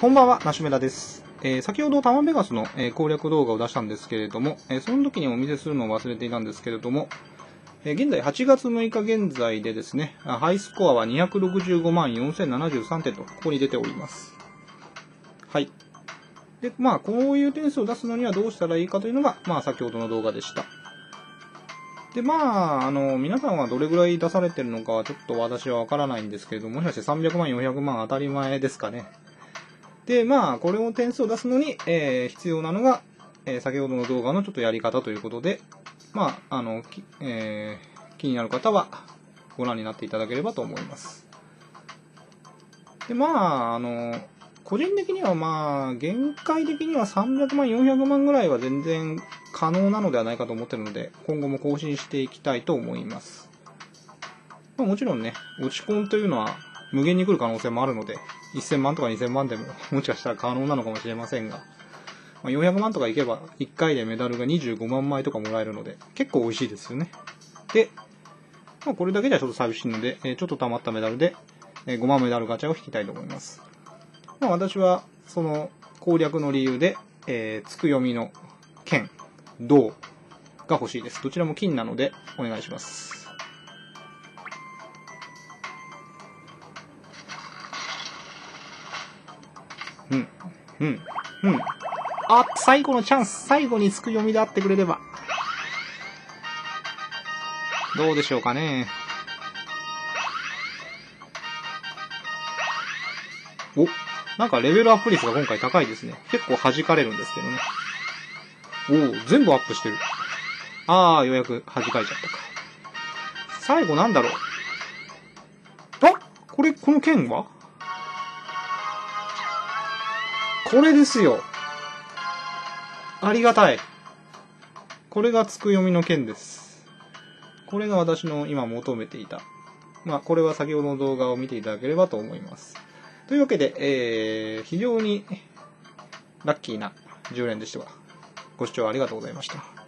こんばんは、ナシュメラです。先ほどタマベガスの、攻略動画を出したんですけれども、その時にお見せするのを忘れていたんですけれども、現在8月6日現在でですね、ハイスコアは265万4073点と、ここに出ております。はい。で、こういう点数を出すのにはどうしたらいいかというのが、先ほどの動画でした。で、皆さんはどれぐらい出されてるのかはちょっと私はわからないんですけれども、もしかして300万、400万当たり前ですかね。で、これを点数を出すのに、必要なのが、先ほどの動画のちょっとやり方ということで、気になる方はご覧になっていただければと思います。で、個人的には限界的には300万、400万ぐらいは全然可能なのではないかと思ってるので、今後も更新していきたいと思います。もちろんね、落ち込んというのは無限に来る可能性もあるので、1000万とか2000万でももしかしたら可能なのかもしれませんが、400万とかいけば1回でメダルが25万枚とかもらえるので、結構美味しいですよね。で、これだけじゃちょっと寂しいので、ちょっと溜まったメダルで、5万メダルガチャを引きたいと思います。私は、その攻略の理由で、つく読みの剣、銅が欲しいです。どちらも金なので、お願いします。最後のチャンス。最後につく読みであってくれれば。どうでしょうかね。なんかレベルアップ率が今回高いですね。結構弾かれるんですけどね。全部アップしてる。ようやく弾かれちゃったか。最後なんだろう。この剣はこれですよ。ありがたい。これがつく読みの剣です。これが私の今求めていた。これは先ほどの動画を見ていただければと思います。というわけで、非常にラッキーな10連でした。ご視聴ありがとうございました。